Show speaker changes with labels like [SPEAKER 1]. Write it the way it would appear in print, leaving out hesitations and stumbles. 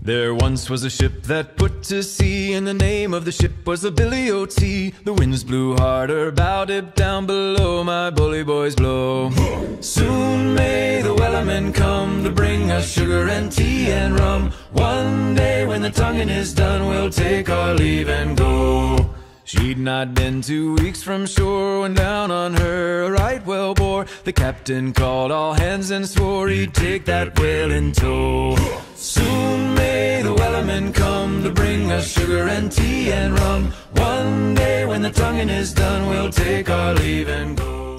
[SPEAKER 1] There once was a ship that put to sea, and the name of the ship was the Billy O.T. The winds blew harder, bowed it down below, my bully boys blow. Soon may the wellerman come to bring us sugar and tea and rum. One day when the tonguing is done, we'll take our leave and go. She'd not been 2 weeks from shore when down on her a right whale bore. The captain called all hands and swore he'd take that whale in tow. Soon may the wellerman come to bring us sugar and tea and rum. One day when the tonguing is done, we'll take our leave and go.